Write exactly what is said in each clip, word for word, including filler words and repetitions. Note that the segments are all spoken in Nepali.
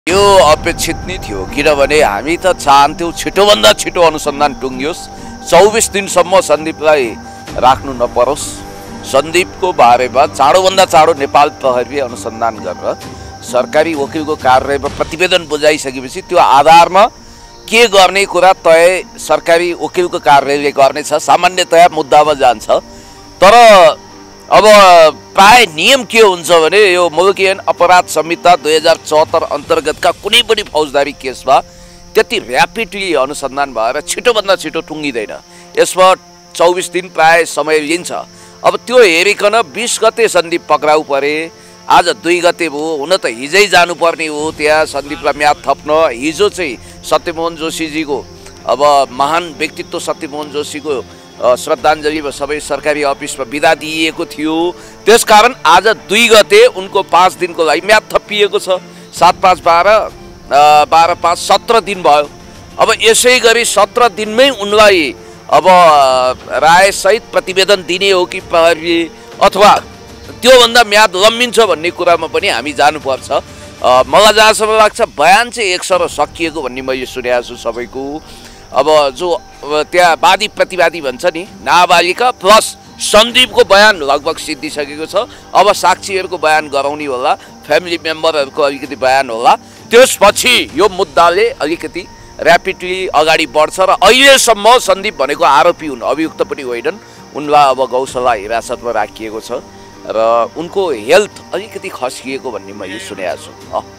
यो अपेक्षित नै थियो किनभने हामी त चाहन्थ्यौं छिटोभन्दा छिटो अनुसन्धान टुङ्गियोस्। चौबीस दिनसम्म सन्दीपलाई राख्नु नपरोस्। सन्दीपको बारेमा चाँडोभन्दा चाँडो नेपाल प्रहरीले अनुसन्धान गरेर सरकारी वकिलको कार्यालयमा प्रतिवेदन बुझाइसकेपछि त्यो आधारमा के गर्ने कुरा तय सरकारी वकिलको कार्यालयले गर्नेछ। सामान्यतया मुद्दामा जान्छ। तर अब प्राय नियम के हुन्छ भने यो मुलुकी अपराध संहिता दुई हजार चौहत्तर अन्तर्गतका कुनै पनि फौजदारी केसमा त्यति र्यापिडली अनुसन्धान भएर छिटोभन्दा छिटो टुङ्गिँदैन। यसमा चौबीस दिन प्राय समय लिन्छ। अब त्यो हेरिकन बीस गते सन्दीप पक्राउ परे, आज दुई गते भयो। हुन त हिजै जानुपर्ने हो त्यहाँ सन्दीपलाई म्याद थप्न। हिजो चाहिँ सत्यमोहन जोशीजीको अब महान व्यक्तित्व सत्यमोहन जोशीको श्रद्धाञ्जली सबै सरकारी अफिसमा बिदा दिइएको थियो। त्यसकारण आज दुई गते उनको पाँच दिनको लागि म्याद थपिएको छ। सात पाँच बाह्र बाह्र पाँच सत्र दिन भयो। अब यसै गरी सत्र दिनमै उनलाई अब रायसहित प्रतिवेदन दिने हो कि प्रहरी अथवा त्योभन्दा म्याद लम्बिन्छ भन्ने कुरामा पनि हामी जानुपर्छ। मलाई जहाँसम्म लाग्छ बयान चाहिँ एक सर सकिएको भन्ने मैले सुनेको छु सबैको। अब जो त्यहाँ वादी प्रतिवादी भन्छ नि, नाबालिका प्लस सन्दीपको बयान लगभग सिद्धिसकेको छ। अब साक्षीहरूको बयान गराउने होला, फ्यामिली मेम्बरहरूको अलिकति बयान होला। त्यसपछि यो मुद्दाले अलिकति र्यापिडली अगाडि बढ्छ र अहिलेसम्म सन्दीप भनेको आरोपी हुन्, अभियुक्त पनि होइनन्। उनलाई अब गौशाला हिरासतमा राखिएको छ र उनको हेल्थ अलिकति खस्किएको भन्ने मैले सुनेको छु।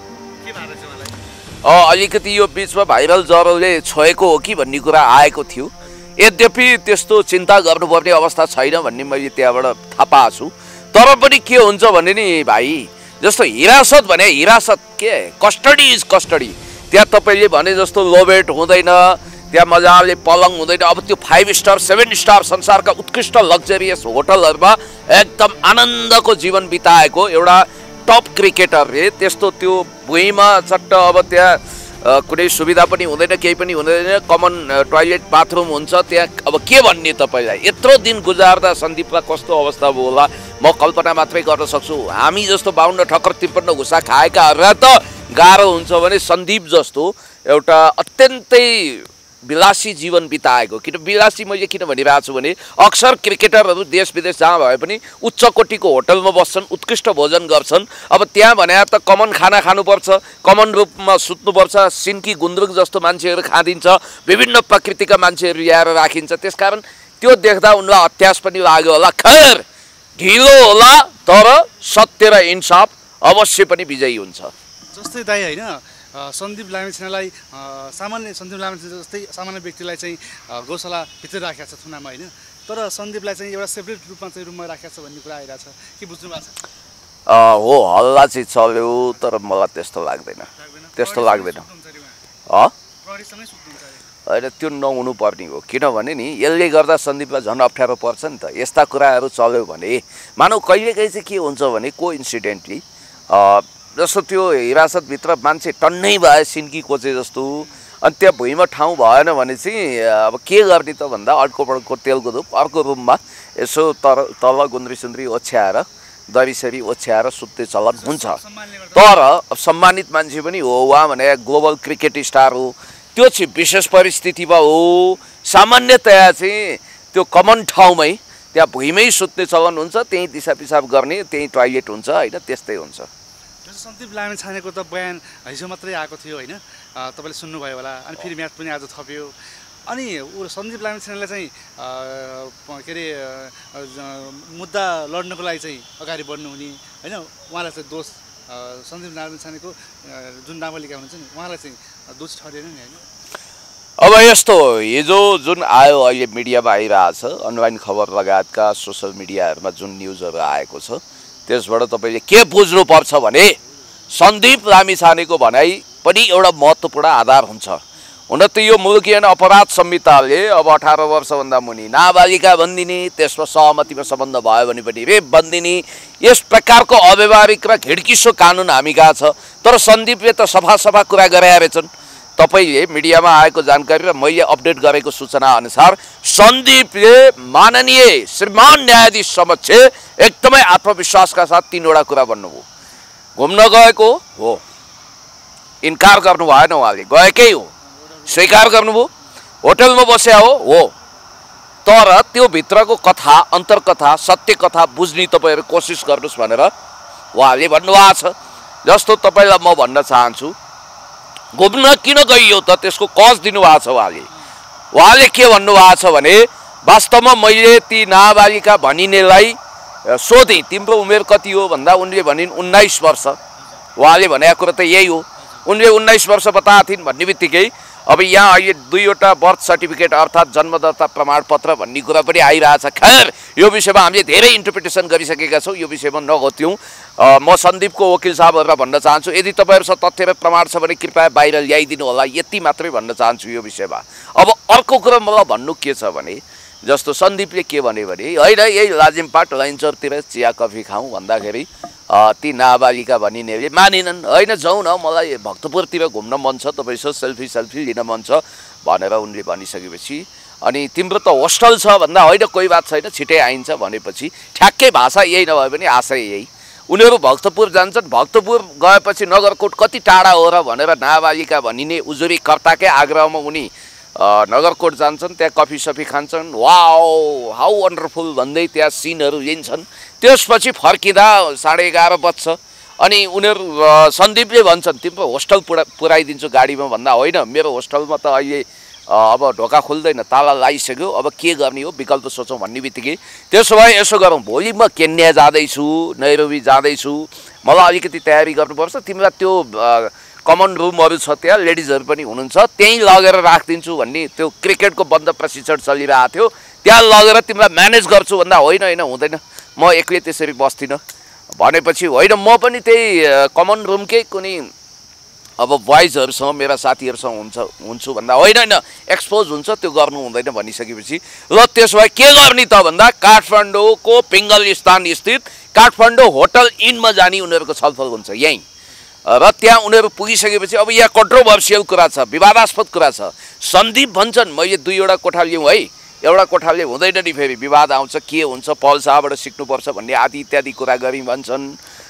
अलिकति यो बिचमा भाइरल ज्वरोले छोएको हो कि भन्ने कुरा आएको थियो। यद्यपि त्यस्तो चिन्ता गर्नुपर्ने अवस्था छैन भन्ने मैले त्यहाँबाट थाहा पाएको छु। तर पनि के हुन्छ भने नि भाइ, जस्तो हिरासत भने हिरासत के कस्टडी इज कस्टडी। त्यहाँ तपाईँले भने जस्तो लोबेट हुँदैन, त्यहाँ मजाले पलङ हुँदैन। अब त्यो फाइभ स्टार सेभेन स्टार संसारका उत्कृष्ट लग्जरियस होटलहरूमा एकदम आनन्दको जीवन बिताएको एउटा टप क्रिकेटरले त्यस्तो त्यो भुइँमा चट्ट अब त्यहाँ कुनै सुविधा पनि हुँदैन, केही पनि हुँदैन, कमन टोयलेट बाथरुम हुन्छ त्यहाँ। अब के भन्ने तपाईँलाई? यत्रो दिन गुजार्दा सन्दीपलाई कस्तो अवस्था भयो होला म कल्पना मात्रै गर्न सक्छु। हामी जस्तो बाउन्न ठक्कर त्रिपन्न घुसा खाएकाहरूलाई त गाह्रो हुन्छ भने सन्दीप जस्तो एउटा अत्यन्तै विलासी जीवन बिताएको। किन विलासी मैले किन भनिरहेको छु भने अक्सर क्रिकेटरहरू देश विदेश जहाँ भए पनि उच्च कोटीको होटलमा बस्छन्, उत्कृष्ट भोजन गर्छन्। अब त्यहाँ भने त कमन खाना खानुपर्छ, कमन रूपमा सुत्नुपर्छ, सिन्की गुन्द्रुक जस्तो मान्छेहरू खाँदिन्छ, विभिन्न प्रकृतिका मान्छेहरू ल्याएर राखिन्छ। त्यसकारण त्यो देख्दा उनलाई अत्यास पनि लाग्यो होला। खैर ढिलो होला तर सत्य र इन्साफ अवश्य पनि विजयी हुन्छ। जस्तै दाइ होइन, सन्दीप लामिछानेलाई सामान्य सन्दीप लामिछाने जस्तै सामान्य व्यक्तिलाई चाहिँ गौशालाभित्र राखेको छ थुनामा होइन, तर सन्दीपलाई चाहिँ एउटा सेपरेट रूपमा चाहिँ रुममा राखेको छ भन्ने कुरा आइरहेको छ के बुझ्नु भएको छ? हो, हल्ला चाहिँ चल्यो तर मलाई त्यस्तो लाग्दैन। त्यस्तो लाग्दैन होइन, त्यो नहुनु पर्ने हो। किनभने नि यसले गर्दा सन्दीपलाई झन् अप्ठ्यारो पर्छ नि त। यस्ता कुराहरू चल्यो भने मानौ कहिलेकाहीँ चाहिँ के हुन्छ भने को इन्सिडेन्टली जस्तो त्यो हिरासतभित्र मान्छे टन्नै भए सिन्की कोचे जस्तो, अनि त्यहाँ भुइँमा ठाउँ भएन भने चाहिँ अब के गर्ने त भन्दा अर्को पड्को तेलको धुप अर्को रुममा यसो तर तल गुन्द्री सुन्द्री ओछ्याएर दरीसरी ओछ्याएर सुत्ने चलन हुन्छ। तर अब सम्मानित मान्छे पनि हो, उहाँ भने ग्लोबल क्रिकेट स्टार हो, त्यो चाहिँ विशेष परिस्थितिमा हो। सामान्यतया चाहिँ त्यो कमन ठाउँमै त्यहाँ भुइँमै सुत्ने चलन हुन्छ, त्यहीँ दिसा पिसाब गर्ने, त्यहीँ टोयलेट हुन्छ होइन, त्यस्तै हुन्छ। सन्दीप लामिछानेको त बयान हिजो मात्रै आएको थियो होइन, तपाईँले सुन्नुभयो होला। अनि फेरि म्याथ पनि आज थप्यो। अनि ऊ सन्दीप लामिछानेलाई चाहिँ के अरे मुद्दा लड्नको लागि चाहिँ अगाडि बढ्नु हुने होइन, उहाँलाई चाहिँ दोष सन्दीप लामिछानेको जुन नाबालिका हुनुहुन्छ नि उहाँलाई चाहिँ दोष ठहरेन नि होइन। अब यस्तो हिजो जुन आयो अहिले मिडियामा आइरहेछ, अनलाइन खबर लगायतका सोसल मिडियाहरूमा जुन न्युजहरू आएको छ त्यसबाट तपाईँले के बुझ्नुपर्छ भने सन्दीप लामिछानेको भनाइ पनि एउटा महत्त्वपूर्ण आधार हुन्छ। हुन त यो मुलुकी अपराध संहिताले अब अठार वर्षभन्दा मुनि नाबालिका बन्दिने, त्यसमा सहमतिमा सम्बन्ध भयो भने पनि रेप बन्दिने, यस प्रकारको अव्यवहारिक र घिड्किसो कानुन हामी गएको छ। तर सन्दीपले त सफा सफा कुरा गरे रहेछन्। तपाईले मिडियामा आएको जानकारी र मैले अपडेट गरेको सूचना अनुसार सन्दीपले माननीय श्रीमान न्यायाधीश समक्ष एकदमै आत्मविश्वासका साथ तीनवटा कुरा भन्नुभयो। घुम्न गएको हो, इन्कार गर्नु भएन, उहाँले गएकै हो, स्वीकार गर्नुभयो, होटलमा बस्या हो हो तर त्यो भित्रको कथा, अन्तर्कथा, सत्य कथा बुझ्ने तपाईँहरू कोसिस गर्नुहोस् भनेर उहाँले भन्नुभएको छ। जस्तो तपाईँलाई म भन्न चाहन्छु, घुम्न किन गइयो त त्यसको कज दिनुभएको छ उहाँले। उहाँले के भन्नुभएको छ भने वास्तवमा मैले ती नाबालिका भनिनेलाई सोधेँ तिम्रो उमेर कति हो भन्दा उनले भनिन् उन्नाइस वर्ष। उहाँले भनेको कुरा त यही हो, उनले उन्नाइस वर्ष बताएको थिइन् भन्ने बित्तिकै अब यहाँ अहिले दुईवटा बर्थ सर्टिफिकेट अर्थात् जन्मदर्ता प्रमाणपत्र भन्ने कुरा पनि आइरहेछ। खैर यो विषयमा हामीले धेरै इन्टरप्रिटेसन गरिसकेका छौँ, यो विषयमा नगत्यौँ। म सन्दीपको वकिल साहबहरूलाई भन्न चाहन्छु यदि तपाईँहरूसँग तथ्य र प्रमाण छ भने कृपया बाहिर ल्याइदिनु होला, यति मात्रै भन्न चाहन्छु यो विषयमा। अब अर्को कुरा मलाई भन्नु के छ भने जस्तो सन्दीपले के भन्यो भने होइन यही लाजिमपाट लैनचौरतिर चिया कफी खाउँ भन्दाखेरि ती नाबालिका भनिनेले मानेनन्। होइन जाउँ न, मलाई भक्तपुरतिर घुम्न मन छ, तपाईँसँग सेल्फी सेल्फी लिन मन छ भनेर उनले भनिसकेपछि अनि तिम्रो त होस्टल छ भन्दा होइन कोही बात छैन छिटै आइन्छ भनेपछि ठ्याक्कै भाषा यही नभए पनि आशय यही। उनीहरू भक्तपुर जान्छन्, भक्तपुर गएपछि नगरकोट कति टाढा हो र भनेर नाबालिका भनिने उजुरीकर्ताकै आग्रहमा उनी नगरकोट जान्छन्, त्यहाँ कफी सफी खान्छन्, वाओ हाउ वन्डरफुल भन्दै त्यहाँ सिनहरू लिन्छन्। त्यसपछि फर्किँदा साढे एघार बज्छ अनि उनीहरू सन्दीपले भन्छन् तिम्रो होस्टल पुरा पुऱ्याइदिन्छु गाडीमा भन्दा होइन मेरो होस्टलमा त अहिले अब ढोका खुल्दैन, ताला लगाइसक्यो, अब के गर्ने हो विकल्प सोचौँ भन्ने बित्तिकै त्यसो भए यसो गरौँ भोलि म केन्या जाँदैछु, नैरोबी जाँदैछु, मलाई अलिकति तयारी गर्नुपर्छ, तिमीलाई त्यो कमन रुमहरू छ त्यहाँ लेडिजहरू पनि हुनुहुन्छ त्यहीँ लगेर राखिदिन्छु भन्ने त्यो क्रिकेटको बन्द प्रशिक्षण चलिरहेको थियो, त्यहाँ लगेर तिमीलाई म्यानेज गर्छु भन्दा होइन होइन हुँदैन म एक्लै त्यसरी बस्दिनँ भनेपछि होइन म पनि त्यही कमन रुमकै कुनै अब बोइजहरूसँग मेरा साथीहरूसँग हुन्छ हुन्छु भन्दा होइन होइन एक्सपोज हुन्छ त्यो गर्नु हुँदैन भनिसकेपछि ल त्यसो भए के गर्ने त भन्दा काठमाडौँको पिङ्गल स्थान स्थित काठमाडौँ होटल इनमा जाने उनीहरूको छलफल हुन्छ यहीँ र त्यहाँ उनीहरू पुगिसकेपछि अब यहाँ कन्ट्रोभर्सियल कुरा छ, विवादास्पद कुरा छ। सन्दीप भन्छन् मैले दुईवटा कोठा लिउँ है, एउटा कोठाले हुँदैन नि फेरि विवाद आउँछ, के हुन्छ पल शाहबाट सिक्नुपर्छ भन्ने आदि इत्यादि कुरा गरी भन्छन्।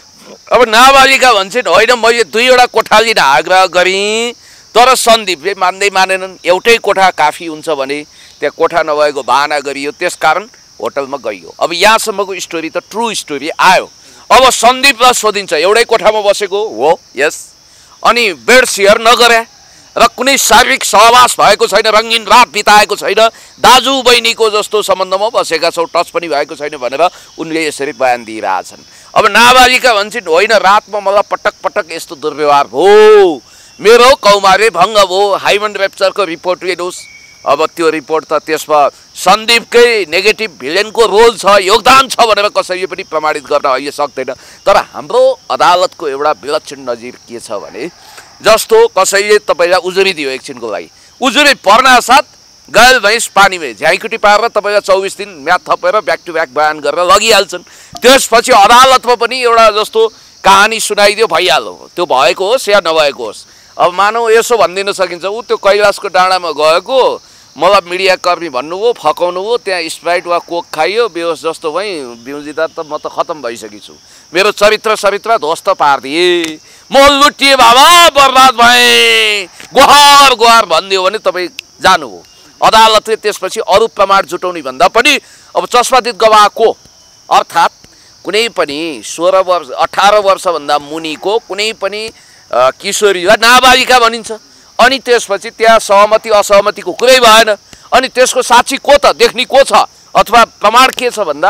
अब नाबालिका भन्छन् होइन मैले दुईवटा कोठा लिन आग्रह गरेँ तर सन्दीपले मान्दै मानेनन्, एउटै कोठा काफी हुन्छ भने त्यहाँ कोठा नभएको बहाना गरियो, त्यसकारण होटलमा गइयो। अब यहाँसम्मको स्टोरी त ट्रु स्टोरी आयो। अब सन्दीपलाई सोधिन्छ एउटै कोठामा बसेको हो, यस, अनि बेड सेयर नगरे र कुनै शारीरिक सहवास भएको छैन, रङ्गीन रात बिताएको छैन, दाजु बहिनीको जस्तो सम्बन्धमा बसेका छौँ, टच पनि भएको छैन भनेर उनले यसरी बयान दिइरहेछन्। अब नाबालिका भन्छन् होइन रातमा मलाई पटक पटक यस्तो दुर्व्यवहार भयो, मेरो कौमारे भङ्ग भयो, हाइमन रेप्चरको रिपोर्ट लिनुहोस्। अब त्यो रिपोर्ट त त्यसमा सन्दीपकै नेगेटिभ भिलेनको रोल छ, योगदान छ भनेर कसैले पनि प्रमाणित गर्न अहिले सक्दैन। तर हाम्रो अदालतको एउटा विलक्षण नजिर के छ भने जस्तो कसैले तपाईँलाई उजुरी दियो एकछिनको लागि, उजुरी पर्न साथ गायल भैँस पानीमा झ्याइकुटी पारेर तपाईँलाई चौबिस दिन म्याथ थपेर ब्याक टु ब्याक बयान गरेर लगिहाल्छन्। त्यसपछि अदालतमा पनि एउटा जस्तो कहानी सुनाइदियो भइहाल्यो, त्यो भएको होस् या नभएको होस्। अब मानौ यसो भनिदिन सकिन्छ ऊ त्यो कैलाशको डाँडामा गएको, मलाई मिडियाकर्मी भन्नुभयो, फकाउनु भयो, त्यहाँ स्प्राइट वा कोक खाइयो, बेहोस जस्तो भएँ, बिउजिँदा त म त खतम भइसकेको छु, मेरो चरित्र चरित्र ध्वस्त पारिदिए, म लुटिए बाबा बर्बाद भएँ, गुहार गुहार भनिदियो भने तपाईँ जानुभयो। अदालतले त्यसपछि अरू प्रमाण जुटाउने भन्दा पनि अब चस्मादित गवाहको अर्थात् कुनै पनि सोह्र वर्ष अठार वर्षभन्दा मुनिको कुनै पनि किशोरीलाई नाबालिका भनिन्छ। अनि त्यसपछि त्यहाँ सहमति असहमतिको कुरै भएन, अनि त्यसको साक्षी को त देख्ने को छ अथवा प्रमाण के छ भन्दा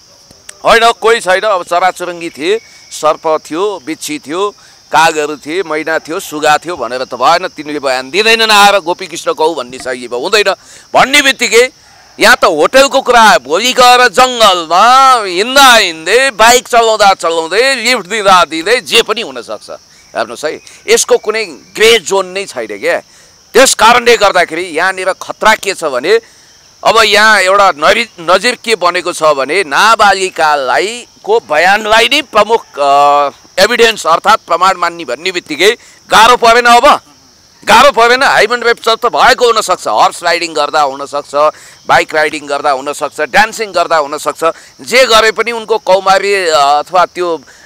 होइन कोही छैन, अब चराचुरुङ्गी थिए, सर्प थियो, बिच्छी थियो, कागहरू थिए, मैना थियो, सुगा थियो भनेर त भएन, तिनीले बयान दिँदैनन् आएर गोपीकृष्ण गौ भन्ने शैली हुँदैन भन्ने बित्तिकै यहाँ त होटलको कुरा आयो। भोलि गएर जङ्गलमा हिँड्दा हिँड्दै बाइक चलाउँदा चलाउँदै लिफ्ट दिँदा दिँदै जे पनि हुनसक्छ, हेर्नुहोस् है, यसको कुनै ग्रे जोन नै छैन क्या। त्यस कारणले गर्दाखेरि यहाँनिर खतरा के छ भने अब यहाँ एउटा नरि नजिर के बनेको छ भने नाबालिकालाई को बयानलाई नै प्रमुख एभिडेन्स अर्थात् प्रमाण मान्ने भन्ने बित्तिकै गाह्रो परेन। अब गाह्रो परेन, हाइमन रेप्चर त भएको हुनसक्छ, हर्स राइडिङ गर्दा हुनसक्छ, बाइक राइडिङ गर्दा हुनसक्छ, डान्सिङ गर्दा हुनसक्छ, जे गरे पनि उनको कौमारी अथवा त्यो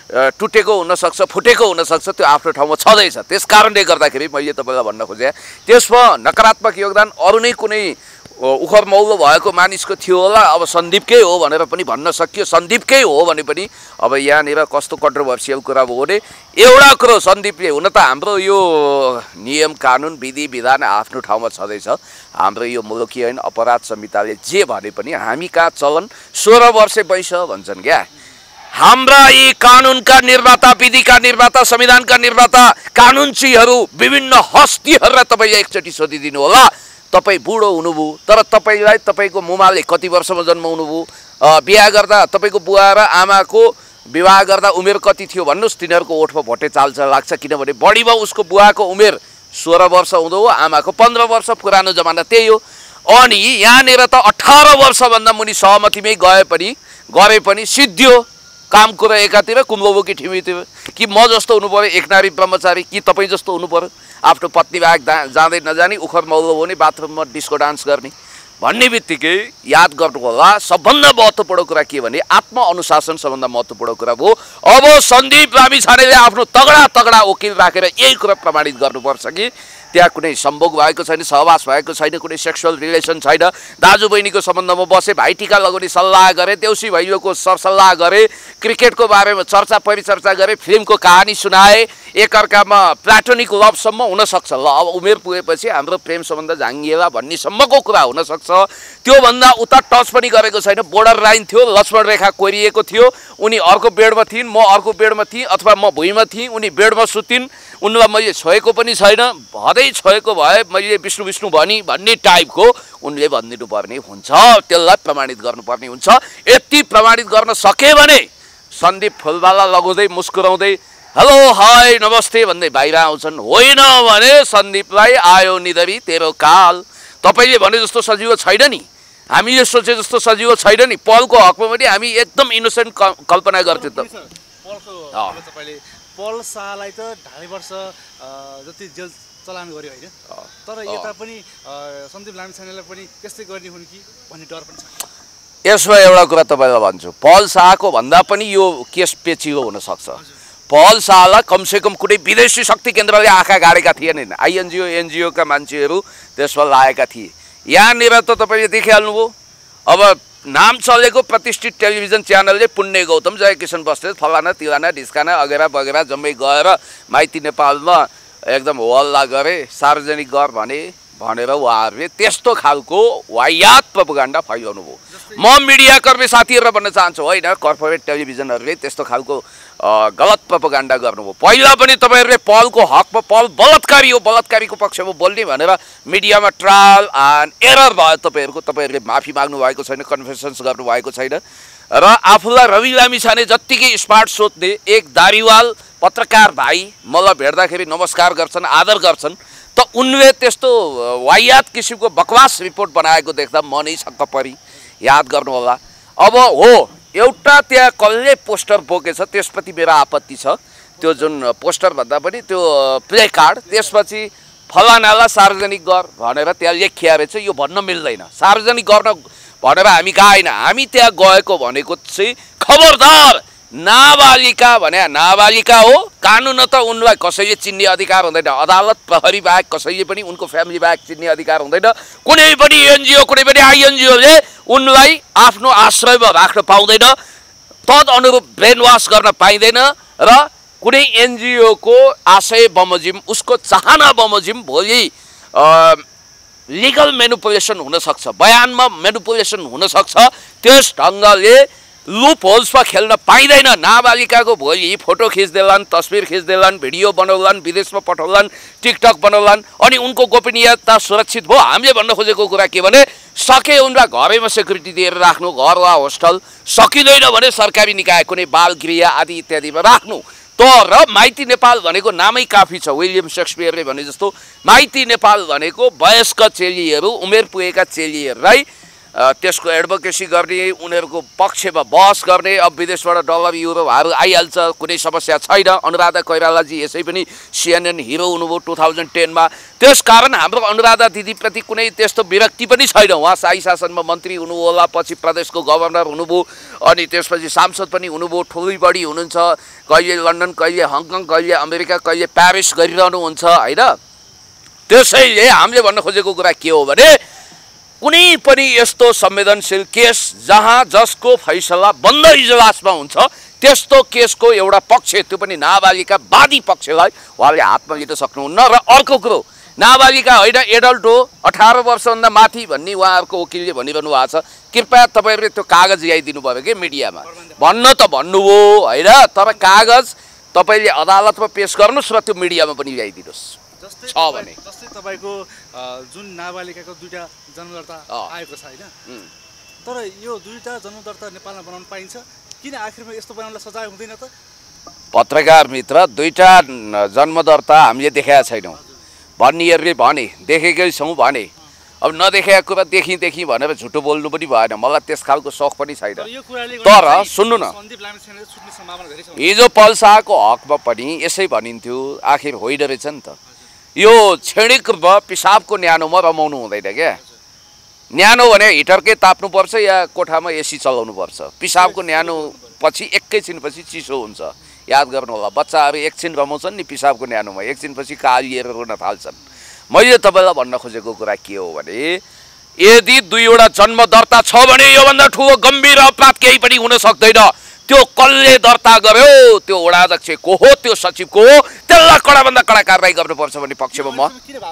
टुटेको हुनसक्छ, फुटेको हुनसक्छ, त्यो आफ्नो ठाउँमा छँदैछ। त्यस कारणले गर्दाखेरि मैले तपाईँलाई भन्न खोजेँ त्यसमा नकारात्मक योगदान अरू नै कुनै उखर मौलो भएको मानिसको थियो होला, अब सन्दीपकै हो भनेर पनि भन्न सकियो। सन्दीपकै हो भने पनि अब यहाँनिर कस्तो कन्ट्रोभर्सियल कुरा भयो भने एउटा कुरो सन्दीपले, हुन त हाम्रो यो नियम कानुन विधि विधान आफ्नो ठाउँमा छँदैछ, हाम्रो यो मुलुकी ऐन अपराध संहिताले जे भने पनि हामी कहाँ चलन सोह्र वर्षे वैश भन्छन् क्या। हाम्रा यी कानुनका निर्माता, विधिका निर्माता, संविधानका निर्माता, कानुनचीहरू, विभिन्न हस्तीहरूलाई तपाईँले एकचोटि सोधिदिनु होला। तपाईँ बुढो हुनुभयो तर तपाईँलाई तपाईँको मुमाले कति वर्षमा जन्माउनु भयो, बिहा गर्दा तपाईँको बुवा र आमाको विवाह गर्दा उमेर कति थियो भन्नुहोस्, तिनीहरूको ओठमा भोटे चाल्छ लाग्छ। किनभने बढीमा उसको बुवाको उमेर सोह्र वर्ष हुँदो हो, आमाको पन्ध्र वर्ष, पुरानो जमाना त्यही हो। अनि यहाँनिर त अठार वर्षभन्दा मुनि सहमतिमै गए पनि गरे पनि सिद्धियो काम कुरा एकातिर कुम्लोबोकी ठिमीतिर। कि म जस्तो हुनु पऱ्यो एक नारी ब्रह्मचारी, कि तपाईँ जस्तो हुनु पऱ्यो आफ्नो पत्नी बाहेक जाँदै नजाने, उखर मौलो भने बाथरुममा डिस्को डान्स गर्ने भन्ने बित्तिकै याद गर्नु होला सबभन्दा महत्त्वपूर्ण कुरा के भने आत्मअनुशासन सबभन्दा महत्त्वपूर्ण कुरा भयो। अब सन्दीप लामिछानेले आफ्नो तगडा तगडा वकिल राखेर यही कुरा प्रमाणित गर्नुपर्छ कि त्यहाँ कुनै सम्भोग भएको छैन, सहवास भएको छैन, कुनै सेक्सुअल रिलेसन छैन, दाजुबहिनीको सम्बन्धमा बसे, भाइटिका लगाउने सल्लाह गरे, देउसी भैलोको सरसल्लाह गरे, क्रिकेटको बारेमा चर्चा परिचर्चा गरे, फिल्मको कहानी सुनाए, एकअर्कामा प्लाटोनिक लभसम्म हुनसक्छ। ल अब उमेर पुगेपछि हाम्रो प्रेम सम्बन्ध झाङ्गिएला भन्नेसम्मको कुरा हुनसक्छ। त्योभन्दा उता टच पनि गरेको छैन, बोर्डर लाइन थियो, लक्ष्मण रेखा कोरिएको थियो, उनी अर्को बेडमा थिइन्, म अर्को बेडमा थिएँ, अथवा म भुइँमा थिएँ, उनी बेडमा सुतिन्, उनलाई मैले छोएको पनि छैन, हदै छोएको भए मैले विष्णु विष्णु भनी भन्ने टाइपको उनले भनिदिनु पर्ने हुन्छ, त्यसलाई प्रमाणित गर्नुपर्ने हुन्छ। यति प्रमाणित गर्न सके भने सन्दीप फुलमाला लगाउँदै मुस्कुराउँदै हेलो हाई नमस्ते भन्दै बाहिर आउँछन्। होइन भने सन्दीपलाई आयो निधरी तेरो काल। तपाईँले भने जस्तो सजिलो छैन नि, हामीले सोचे जस्तो सजिलो छैन नि। पलको हकमा पनि हामी एकदम इनोसेन्ट कल्पना गर्थ्यौँ त। तपाईँले पल शाहलाई त ढाई वर्ष जति जेल चलान गर्यो होइन, तर यता पनि सन्दीप लामिछानेलाई पनि त्यस्तै गर्ने हुन् कि भन्ने डर पनि छ। यसमा एउटा कुरा तपाईँलाई भन्छु, पल शाहको भन्दा पनि यो केस पेचिलो हुनसक्छ। पल शाहलाई कमसेकम कुनै विदेशी शक्ति केन्द्रले आँखा गाडेका थिएनन्, आइएनजिओ एनजिओका मान्छेहरू त्यसमा लागेका थिए। यहाँनिर त तपाईँले देखिहाल्नुभयो, अब नाम चलेको प्रतिष्ठित टेलिभिजन च्यानलले पुण्य गौतम, जयकिशन बस्नेत, फलाना तिलाना ढिस्काना अगेरा बगेरा जम्मै गएर माइती नेपालमा एकदम हल्ला गरे, सार्वजनिक गर भने भनेर उहाँहरूले त्यस्तो खालको वायात प्रोपोगन्डा फैलाउनु भयो। म मिडियाकर्मी साथीहरूलाई भन्न चाहन्छु, होइन कर्पोरेट टेलिभिजनहरूले त्यस्तो खालको गलत प्रोपोगन्डा गर्नुभयो। पहिला पनि तपाईँहरूले पलको हकमा पल बलात्कारी हो, बलात्कारीको पक्षमा बोल्ने भनेर मिडियामा ट्रायल एन्ड एरर भयो तपाईँहरूको। तपाईँहरूले माफी माग्नु भएको छैन, कन्फेसन्स गर्नुभएको छैन, र आफूलाई रवि लामिछाने जत्तिकै स्मार्ट सोच्ने एक दारीवाल पत्रकार भाइ मलाई भेट्दाखेरि नमस्कार गर्छन्, आदर गर्छन्, त उनले त्यस्तो वायात किसिमको बकवास रिपोर्ट बनाएको देख्दा म नै छक्क परि। याद गर्नुहोला। अब हो एउटा त्यहाँ कसले पोस्टर बोकेछ त्यसप्रति मेरो आपत्ति छ। त्यो जुन पोस्टर भन्दा पनि त्यो प्ले कार्ड, त्यसपछि फलानालाई सार्वजनिक गर भनेर त्यहाँ लेखिया रहेछ, यो भन्न मिल्दैन। सार्वजनिक गर्न भनेर हामी गएन, हामी त्यहाँ गएको भनेको चाहिँ खबरदार नाबालिका भने नाबालिका हो, कानुन त उनलाई कसैले चिन्ने अधिकार हुँदैन, अदालत प्रहरी बाहेक कसैले पनि उनको फ्यामिली बाहेक चिन्ने अधिकार हुँदैन। कुनै पनि एनजिओ कुनै पनि आइएनजिओले उनलाई आफ्नो आश्रयमा राख्न पाउँदैन, तद अनुरूप ब्रेन वास गर्न पाइँदैन, र कुनै एनजिओको आशय बमोजिम, उसको चाहना बमोजिम भोलि लिगल मेनुपुलेसन हुनसक्छ, बयानमा मेनुपुलेसन हुनसक्छ। त्यस ढङ्गले लुप होल्समा खेल्न पाइँदैन। नाबालिकाको भोलि फोटो खिच्देलान्, तस्बिर खिच्देलान्, भिडियो बनाउलान्, विदेशमा पठाउलान्, टिकटक बनाउलान्, अनि उनको गोपनीयता सुरक्षित भयो। हामीले भन्न खोजेको कुरा के भने सके उनलाई घरैमा सेक्युरिटी दिएर राख्नु, घर वा होस्टल, सकिँदैन भने सरकारी निकाय कुनै बाल गृह आदि इत्यादिमा राख्नु। तर माइती नेपाल भनेको नामै काफी छ। विलियम सेक्सपियरले भने जस्तो माइती नेपाल भनेको वयस्क चेलीहरू, उमेर पुगेका चेलीहरूलाई त्यसको एडभोकेसी गर्ने, उनीहरूको पक्षमा बहस गर्ने। अब विदेशबाट डलर युरोहरू आइहाल्छ, कुनै समस्या छैन। अनुराधा कोइरालाजी यसै पनि सिएनएन हिरो हुनुभयो टु थाउजन्ड टेनमा। त्यसकारण हाम्रो अनुराधा दिदीप्रति कुनै त्यस्तो विरक्ति पनि छैन। उहाँ शाही शासनमा मन्त्री हुनुभयो होला, पछि प्रदेशको गभर्नर हुनुभयो, अनि त्यसपछि सांसद पनि हुनुभयो, ठुलै बढी हुनुहुन्छ। कहिले लन्डन, कहिले हङकङ, कहिले अमेरिका, कहिले प्यारिस गरिरहनुहुन्छ होइन। त्यसैले हामीले भन्न खोजेको कुरा के हो भने कुनै पनि यस्तो संवेदनशील केस जहाँ जसको फैसला बन्द इजलासमा हुन्छ त्यस्तो केसको एउटा पक्ष, त्यो पनि नाबालिका वादी पक्षलाई उहाँले हातमा लिन सक्नुहुन्न। र अर्को कुरो, नाबालिका होइन एडल्ट हो, अठार वर्षभन्दा माथि भन्ने उहाँहरूको वकिलले भनिरहनु भएको छ। कृपया तपाईँहरूले त्यो कागज ल्याइदिनु भयो कि मिडियामा भन्न त भन्नुभयो होइन, तर कागज तपाईँले अदालतमा पेश गर्नुहोस् र त्यो मिडियामा पनि ल्याइदिनुहोस् जस्तै छ भने। जस्तै तपाईँको जुन नाबालिकाको दुईवटा जन्मदर्ता आएको छ होइन, तर यो दुईवटा जन्मदर्ता नेपालमा बनाउन पाइन्छ, किन आखिरमा यस्तो बनाउनलाई सजाय हुँदैन त? पत्रकार मित्र, दुईवटा जन्मदर्ता हामीले देखेका छैनौँ भन्नेहरूले भने, देखेकै छौँ भने। अब नदेखेका कुरा देखि देखि भनेर झुटो बोल्नु पनि भएन, मलाई त्यस खालको सोख पनि छैन। तर सुन्नु न, हिजो पल्साको हकमा पनि यसै भनिन्थ्यो, आखिर होइन रहेछ नि त। यो क्षणिक रूपमा पिसाबको न्यानोमा रमाउनु हुँदैन क्या। न्यानो भने हिटरकै ताप्नुपर्छ या कोठामा एसी चलाउनुपर्छ। पिसाबको न्यानो पछि एकैछिनपछि चिसो हुन्छ, याद गर्नु होला। बच्चाहरू एकछिन रमाउँछन् नि पिसाबको न्यानोमा, एकछिनपछि कालिएर रुन थाल्छन्। मैले तपाईँलाई भन्न खोजेको कुरा के हो भने यदि दुईवटा जन्म दर्ता छ भने योभन्दा ठुलो गम्भीर अपराध केही पनि हुन सक्दैन। त्यो कसले दर्ता गर्यो, त्यो वडा अध्यक्ष को हो, त्यो सचिव को हो, त्यसलाई कडाभन्दा कडा कारवाही गर्नुपर्छ भन्ने पक्षमा म।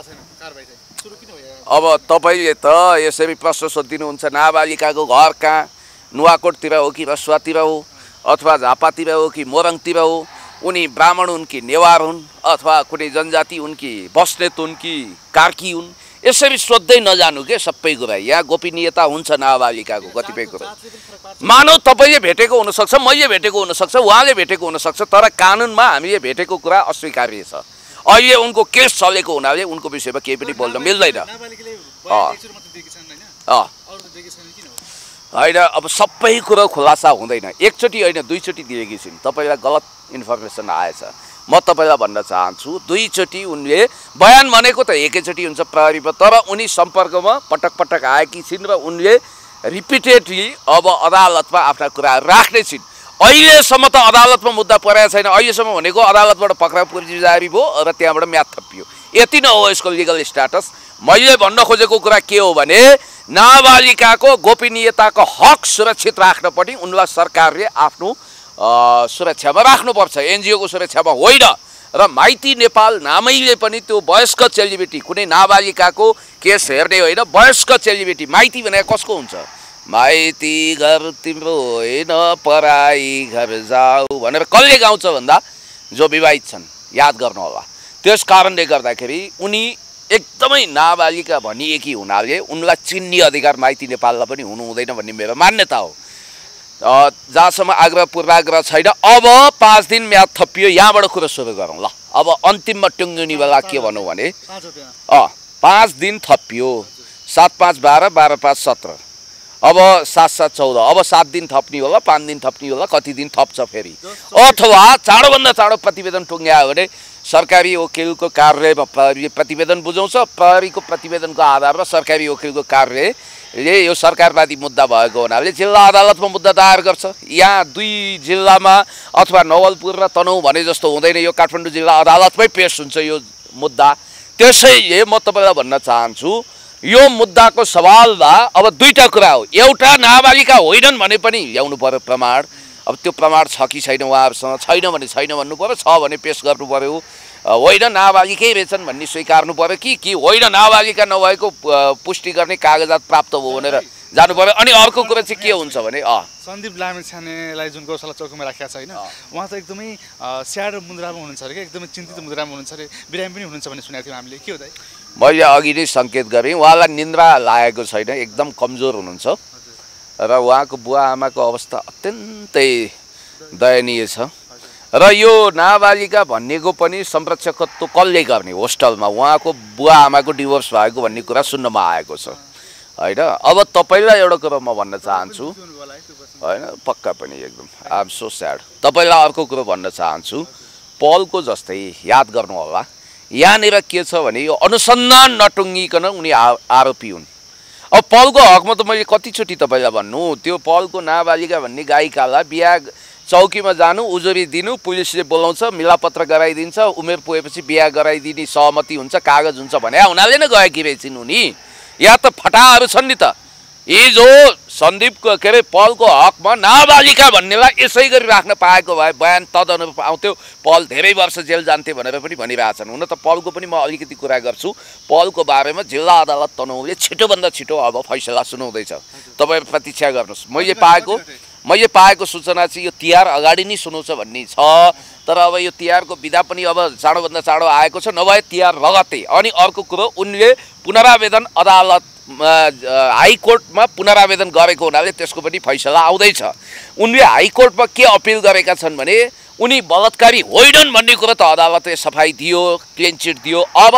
अब तपाईँले त यसरी प्रश्न सोधिदिनुहुन्छ, नाबालिकाको घर कहाँ, नुवाकोटतिर हो कि रसुवातिर हो, अथवा झापातिर हो कि मोरङतिर हो, उनी ब्राह्मण हुन् कि नेवार हुन्, अथवा कुनै जनजाति हुन् कि बस्नेत हुन् कि कार्की हुन्, यसरी सोध्दै नजानु के सबै कुरा। यहाँ गोपनीयता हुन्छ नाबालिकाको कतिपय कुरा। मानव तपाईँले भेटेको हुनसक्छ, मैले भेटेको हुनसक्छ, उहाँले भेटेको हुनसक्छ, तर कानुनमा हामीले भेटेको कुरा अस्वीकार्य छ। अहिले उनको केस चलेको हुनाले उनको विषयमा केही पनि बोल्न मिल्दैन। होइन, अब सबै कुरो खुलासा हुँदैन, एकचोटि होइन दुईचोटि दिएकी छिन्। तपाईँलाई गलत इन्फर्मेसन आएछ। म तपाईँलाई भन्न चाहन्छु, दुईचोटि उनले बयान भनेको त एकैचोटि हुन्छ प्रहरीमा, तर उनी सम्पर्कमा पटक पटक आएकी छिन् र उनले रिपिटेडली अब अदालतमा आफ्ना कुराहरू राख्ने छिन्। अहिलेसम्म त अदालतमा मुद्दा परेको छैन। अहिलेसम्म भनेको अदालतबाट पक्राउ पुर्जी जारी भयो र त्यहाँबाट म्याद थपियो, यति नै हो यसको लिगल स्ट्याटस। मैले भन्न खोजेको कुरा के हो भने नाबालिकाको गोपनीयताको हक सुरक्षित राख्न पनि उनलाई सरकारले आफ्नो सुरक्षामा राख्नुपर्छ, एनजिओको सुरक्षामा होइन। र माइती नेपाल नामैले पनि त्यो वयस्क चेलीबेटी, कुनै नाबालिकाको केस हेर्ने होइन, वयस्क चेलीबेटी। माइती भने कसको हुन्छ? माइती घर तिम्रो होइन पराई घर जाऊ भनेर कसले गाउँछ भन्दा जो विवाहित छन्, याद गर्नु होला। त्यस कारणले गर्दाखेरि उनी एकदमै नाबालिका भनिएकी हुनाले उनलाई चिन्ने अधिकार माइती नेपाललाई पनि हुनु हुँदैन भन्ने मेरो मान्यता हो। जहाँसम्म आग्रह पूर्वाग्रह छैन। अब पाँच दिन म्याद थपियो, यहाँबाट कुरो सुरु गरौँ ल। अब अन्तिममा टुङ्गिने बेला के भनौँ भने अँ पाँच दिन थपियो, सात पाँच बाह्र, बाह्र पाँच सत्र, अब सात सात चौध, अब सात दिन थप्ने होला, पाँच दिन थप्ने होला, कति दिन थप्छ फेरि। अथवा चाँडोभन्दा चाँडो प्रतिवेदन टुङ्ग्यायो भने सरकारी वकिलको कार्यालयमा प्रहरीले प्रतिवेदन बुझाउँछ, प्रहरीको प्रतिवेदनको आधारमा सरकारी वकिलको कार्यालयले यो सरकारवादी मुद्दा भएको हुनाले जिल्ला अदालतमा मुद्दा दायर गर्छ। यहाँ दुई जिल्लामा अथवा नवलपुर र तनहुँ भने जस्तो हुँदैन, यो काठमाडौँ जिल्ला अदालतमै पेश हुन्छ यो मुद्दा। त्यसैले म तपाईँलाई भन्न चाहन्छु, यो मुद्दाको सवालमा अब दुईटा कुरा हो। एउटा नाबालिका होइनन् भने पनि ल्याउनु पर्यो प्रमाण। अब त्यो प्रमाण छ कि छैन उहाँहरूसँग, छैन भने छैन भन्नु पर्यो, छ भने पेश गर्नु पर्यो। होइन नाबालिकै रहेछन् भन्ने स्वीकार्नु पर्यो कि कि होइन नाबालिका नभएको पुष्टि गर्ने कागजात प्राप्त भयो भनेर जानु पर्यो। अनि अर्को कुरा चाहिँ के हुन्छ भने अँ सन्दीप लामिछानेलाई जुन गौशाला चौकीमा राखेको छ होइन, उहाँ त एकदमै स्याड मुद्रामा हुनुहुन्छ अरे, एकदमै चिन्तित मुद्रामा हुनुहुन्छ अरे, बिरामी पनि हुनुहुन्छ भन्ने सुनेको थियौँ हामीले, के हो त? मैले अघि नै सङ्केत गरेँ, उहाँलाई निन्द्रा लागेको छैन, एकदम कमजोर हुनुहुन्छ र उहाँको बुवा आमाको अवस्था अत्यन्तै दयनीय छ। र यो नाबालिका भन्नेको पनि संरक्षकत्व कसले गर्ने होस्टलमा? उहाँको बुवा आमाको डिभोर्स भएको भन्ने कुरा सुन्नमा आएको छ। होइन। अब तपाईँलाई एउटा कुरो म भन्न चाहन्छु, होइन पक्का पनि एकदम आई एम सो स्याड। तपाईँलाई अर्को कुरो भन्न चाहन्छु, पलको जस्तै याद गर्नु होला, यहाँनिर के छ भने यो अनुसन्धान नटुङ्गिकन उनी आ आरोपी हुन्। अब पलको हकमा त मैले कतिचोटि तपाईँलाई भन्नु, त्यो पलको नाबालिका भन्ने गायिकालाई बिहा चौकीमा जानु, उजुरी दिनु, पुलिसले बोलाउँछ, मिलापत्र गराइदिन्छ, उमेर पुगेपछि बिहा गराइदिने सहमति हुन्छ, कागज हुन्छ भने हुनाले नै गएकी रहेछन् उनी। या त फटाहरू छन् नि त, यी जो सन्दीपको के अरे पलको हकमा नाबालिका भन्नेलाई यसै गरी राख्न पाएको भए बयान तदनुरूप आउँथ्यो, पल धेरै वर्ष जेल जान्थे भनेर पनि भनिरहेछन्। हुन त पलको पनि म अलिकति कुरा गर्छु, पलको बारेमा जिल्ला अदालत तनहुँले छिटोभन्दा छिटो अब फैसला सुनाउँदैछ, तपाईँहरू प्रतीक्षा गर्नुहोस्। मैले पाएको मैले पाएको सूचना चाहिँ यो तिहार अगाडि नै सुनाउँछ भन्ने छ, तर अब यो तिहारको विधा पनि अब चाँडोभन्दा चाँडो आएको छ, नभए तिहार लगत्तै। अनि अर्को कुरो, उनले पुनरावेदन अदालत हाइकोर्टमा पुनरावेदन गरेको हुनाले त्यसको पनि फैसला आउँदैछ। उनले हाइकोर्टमा के अपिल गरेका छन् भने उनी बलात्कारी होइनन् भन्ने कुरो त अदालतले सफाई दियो, क्लिन चिट दियो। अब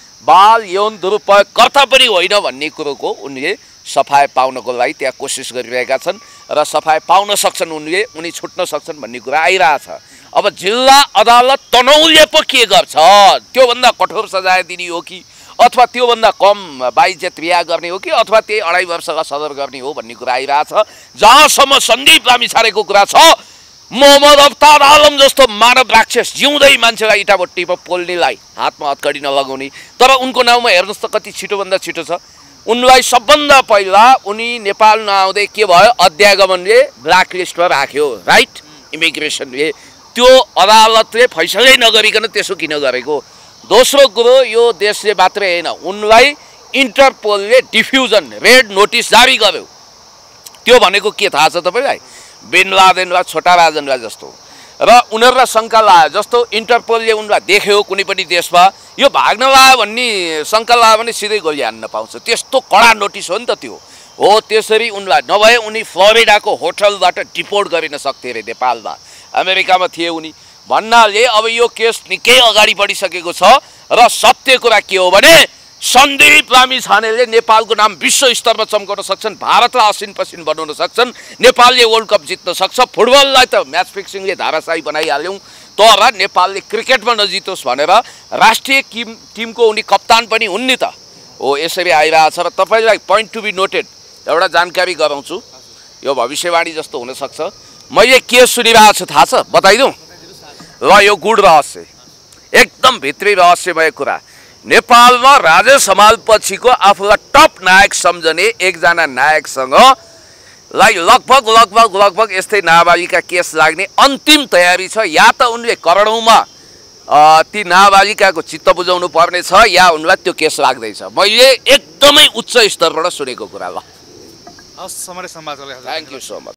बाल यौन दुरुपयोगकर्ता पनि होइन भन्ने कुरोको उनले सफाई पाउनको लागि त्यहाँ कोसिस गरिरहेका छन् र सफाई पाउन सक्छन् उनले, उनी छुट्न सक्छन् भन्ने कुरा आइरहेछ। अब जिल्ला अदालत तनहुँले पो के गर्छ, त्योभन्दा कठोर सजाय दिने हो कि अथवा त्योभन्दा कम बाइज्जत बिहा गर्ने हो कि अथवा त्यही अढाई वर्षका सदर गर्ने हो भन्ने कुरा आइरहेछ। जहाँसम्म सन्दीप लामिछानेको कुरा छ, मोहम्मद अफ्तार आलम जस्तो मानव राक्षस जिउँदै मान्छेलाई इटाभट्टीमा पोल्नेलाई हातमा हतकडी नलगाउने, तर उनको नाउँमा हेर्नुहोस् त कति छिटोभन्दा छिटो छ। उनलाई सबभन्दा पहिला उनी नेपाल नआउँदै के भयो, अध्यागमनले ब्ल्याकलिस्टमा राख्यो, राइट, इमिग्रेसनले। त्यो अदालतले फैसलै नगरिकन त्यसो किन गरेको? दोस्रो कुरो, यो देशले मात्रै होइन, उनलाई इन्टरपोलले डिफ्युजन रेड नोटिस जारी गर्यो। त्यो भनेको के थाहा छ तपाईँलाई? बिन लादेन वा छोटा राजनलाई जस्तो र उनीहरूलाई शङ्का लाग्यो जस्तो इन्टरपोलले उनलाई देख्यो कुनै पनि देशमा यो भाग्न लाग्यो भन्ने शङ्का लाग्यो भने सिधै गोली हान्न पाउँछ, त्यस्तो कडा नोटिस हो नि त त्यो। हो त्यसरी उनलाई, नभए उनी फ्लोरिडाको होटलबाट डिपोर्ट गरिन सक्थे अरे नेपालमा, अमेरिकामा थिए उनी भन्नाले अब यो केस निकै अगाडि बढिसकेको छ। र सत्य कुरा के हो भने सन्दीप लामिछानेले नेपालको नाम विश्व स्तरमा चम्काउन सक्छन्, भारतलाई असिन पसिन बनाउन सक्छन्, नेपालले वर्ल्ड कप जित्न सक्छ। फुटबललाई त म्याच फिक्सिङले धाराशाही बनाइहाल्यौँ, तर नेपालले क्रिकेटमा नजितोस् भनेर राष्ट्रिय टिम टिमको उनी कप्तान पनि हुन् नि त। हो यसरी आइरहेछ। र तपाईँलाई पोइन्ट टु बी नोटेड एउटा जानकारी गराउँछु, यो भविष्यवाणी जस्तो हुनसक्छ। मैले के सुनिरहेको छु थाहा छ, बताइदिउँ ल? यो गुड रहस्य, एकदम भित्री रहस्यमय कुरा। नेपालमा राजेश हमालपछिको आफूलाई टप नायक सम्झने एकजना नायकसँग लाई लगभग लगभग लगभग यस्तै नाबालिका केस लाग्ने अन्तिम तयारी छ। या त उनले करोडौँमा ती नाबालिकाको चित्त बुझाउनु पर्ने छ, या उनलाई त्यो केस लाग्दैछ। मैले एकदमै उच्च स्तरबाट सुनेको कुरा। ल हस्, समरे संवादको लागि थ्याङ्क यू सो मच।